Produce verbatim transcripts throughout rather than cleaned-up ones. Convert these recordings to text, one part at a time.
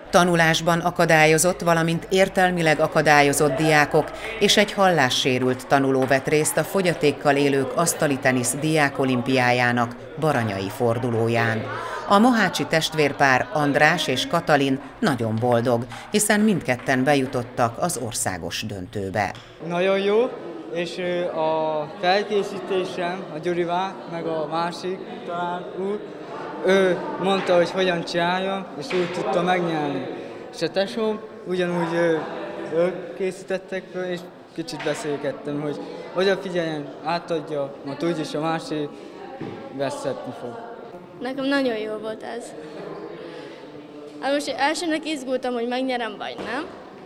Tanulásban akadályozott, valamint értelmileg akadályozott diákok és egy hallássérült tanuló vett részt a fogyatékkal élők asztalitenisz diákolimpiájának baranyai fordulóján. A mohácsi testvérpár András és Katalin nagyon boldog, hiszen mindketten bejutottak az országos döntőbe. Nagyon jó, és a felkészítésem, a Gyurival, meg a másik talán úr, ő mondta, hogy hogyan csináljam, és úgy tudta megnyerni. És a tesóm ugyanúgy ők készítettek föl, és kicsit beszélgettem, hogy odafigyeljen, átadja, mert úgyis a másik veszetni fog. Nekem nagyon jó volt ez. Hát most elsőnek izgultam, hogy megnyerem vagy nem.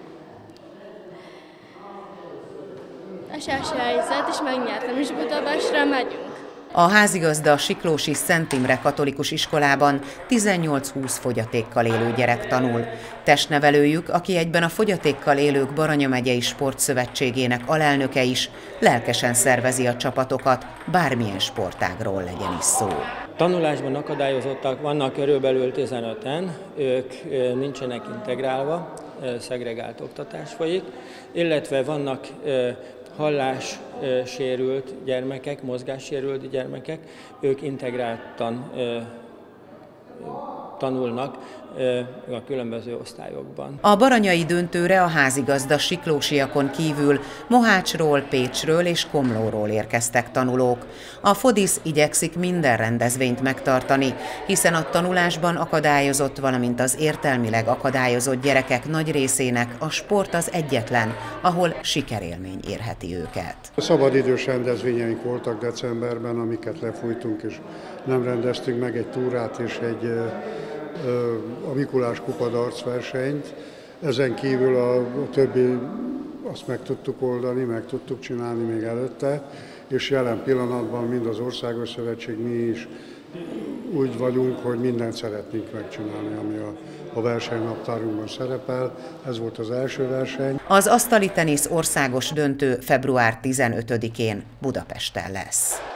És első helyzet, és megnyertem, és Budapestre megyünk. A házigazda a siklósi Szent Imre Katolikus Iskolában tizennyolc-húsz fogyatékkal élő gyerek tanul. Testnevelőjük, aki egyben a Fogyatékkal Élők Baranya megyei Sportszövetségének alelnöke is, lelkesen szervezi a csapatokat, bármilyen sportágról legyen is szó. Tanulásban akadályozottak vannak körülbelül tizenöten, ők nincsenek integrálva, szegregált oktatás folyik, illetve vannak hallássérült gyermekek, mozgássérült gyermekek, ők integráltan tanulnak a különböző osztályokban. A baranyai döntőre a házigazda siklósiakon kívül Mohácsról, Pécsről és Komlóról érkeztek tanulók. A Fodisz igyekszik minden rendezvényt megtartani, hiszen a tanulásban akadályozott, valamint az értelmileg akadályozott gyerekek nagy részének a sport az egyetlen, ahol sikerélmény érheti őket. Szabadidős rendezvényeink voltak decemberben, amiket lefújtunk, és nem rendeztünk meg egy túrát és egy a Mikulás kupa darcversenyt. Ezen kívül a, a többi azt meg tudtuk oldani, meg tudtuk csinálni még előtte, és jelen pillanatban mind az Országos Szövetség, mi is úgy vagyunk, hogy mindent szeretnénk megcsinálni, ami a, a versenynaptárunkban szerepel. Ez volt az első verseny. Az asztalitenisz országos döntő február tizenötödikén Budapesten lesz.